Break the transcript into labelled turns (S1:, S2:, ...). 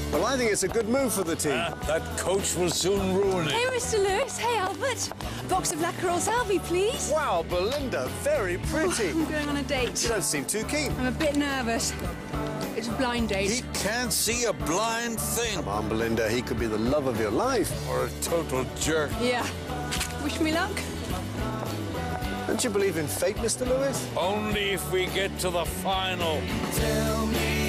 S1: Well, I think it's a good move for the team.
S2: That coach will soon ruin it.
S3: Hey, Mr. Lewis. Hey, Albert. Box of Läkerol Salvi, please.
S1: Wow, Belinda, very pretty.
S3: I'm going on a date.
S1: You don't seem too keen.
S3: I'm a bit nervous. It's a blind date.
S2: He can't see a blind thing.
S1: Come on, Belinda, he could be the love of your life.
S2: Or a total jerk.
S3: Yeah. Wish me luck.
S1: Don't you believe in fate, Mr. Lewis?
S2: Only if we get to the final.
S4: Tell me